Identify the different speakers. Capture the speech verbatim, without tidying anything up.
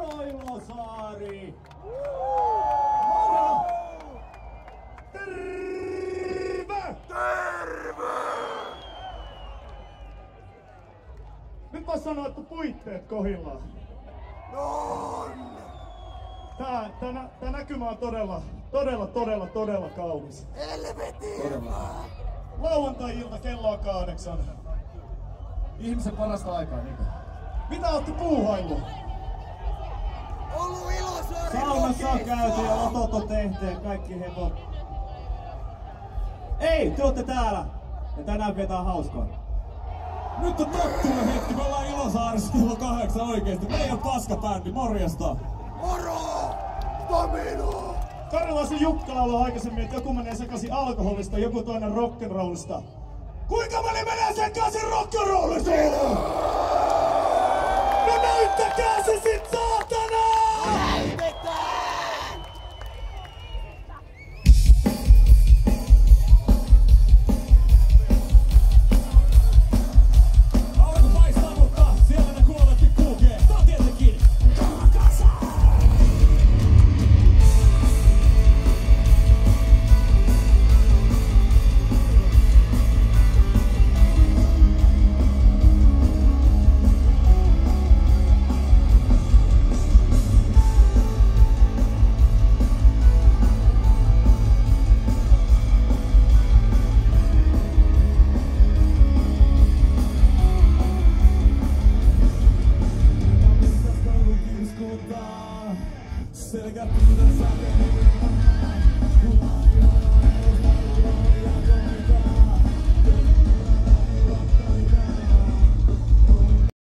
Speaker 1: Moro Ilosaari! Moro! Terve!
Speaker 2: Terve!
Speaker 1: Nyt mä sanoin, että puitteet kohillaan.
Speaker 2: On!
Speaker 1: Tää, tää, tää näkymä on todella, todella, todella, todella kaunis.
Speaker 2: Helvetin!
Speaker 1: Lauantai-ilta kello on kahdeksan. Ihmisen parasta aikaa, niinkö? Mitä ootte puuhaillut?
Speaker 2: Ollut Ilosaari!
Speaker 3: Saunassa on käyty ja lotot on tehty ja kaikki hepot. Ei, te ootte täällä ja tänään pidetään hauskaa. Nyt on tottunut hetki, me ollaan Ilosaarissa kello kahdeksan oikeesti. Meidän paskabändi, morjesta!
Speaker 2: Moro! Domino!
Speaker 1: Karjalaisen Jukka lauloi aikaisemmin, että joku menee sekaisin alkoholista, joku toinen rock'n'rollista. Kuinka moni menee sekaisin rock'n'rollista? No näyttäkää se sit, saatana!
Speaker 2: Näytetään!
Speaker 3: Aurinko paistaa, mutta siellä ne kuolleetkin kulkee. Tää on tietenkin Kalakasa! Selkä pyydän säteen,